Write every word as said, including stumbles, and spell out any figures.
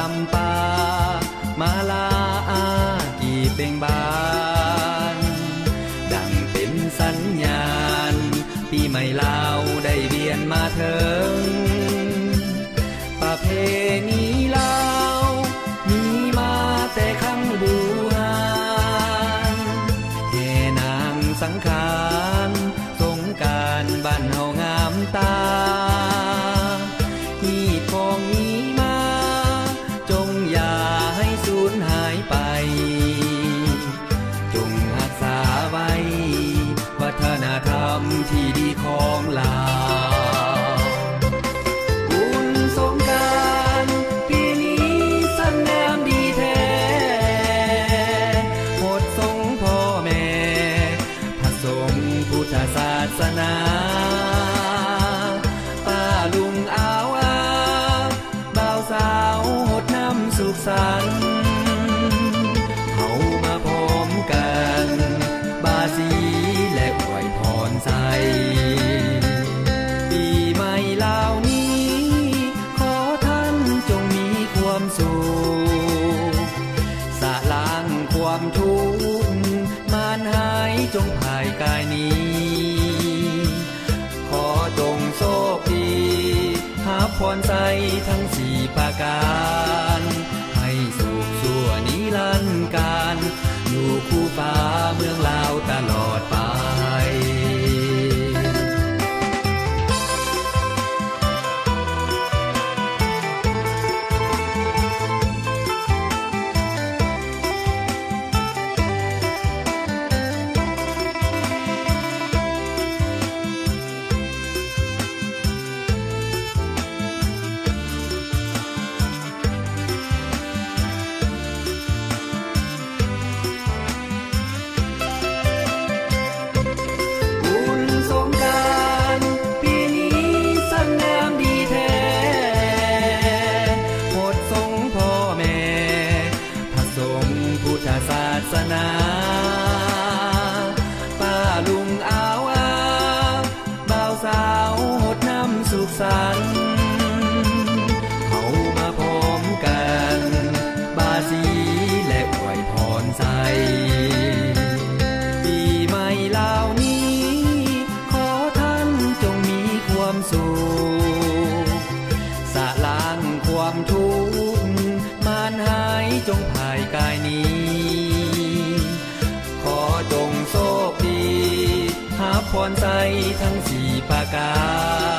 ำปามาลาอากี่เป่งบานดังเป็นสัญญาณปีใหม่ลาวได้เวียนมาเถิงประเพณีลาวมีมาแต่ครั้งโบราณแห่นางสังขารสงกรานต์บ้านเฮางามตาฮีดพองนี้มาจงอย่าให้สูญหายไปจงรักษาไว้วัฒนธรรมที่ดีของลาวบุญสงกรานต์ปีนี้สันงามดีแท้หมดสงพ่อแม่พระสงฆ์พุทธศาสนาป้าลุงอาวอาบ่าวสาวหดน้ำสุขสันต์เฮามาพร้อมกันบาสีและอวยพรใส่ปีใหม่ลาวนี้ขอท่านจงมีความสุขสะล้างความทุกข์มารหายจงภายกายนี้ขอจงโชคดีหาพรใสทั้งสี่ประการให้สุขชั่วนิรันดร์การอยู่คู่ฟ้าเมืองลาวตลอดไปศาสนาป้าลุงอาวอาบ่าวสาวหดน้ำสุขสันต์เฮามาพร้อมกันบาสีและอวยพรใส่ปีใหม่ลาวนี้ขอท่านจงมีความสุขสะล้างความทุกข์มารหายจงภายกายนี้จงโชคดีหาพรใสทั้งสี่ประการ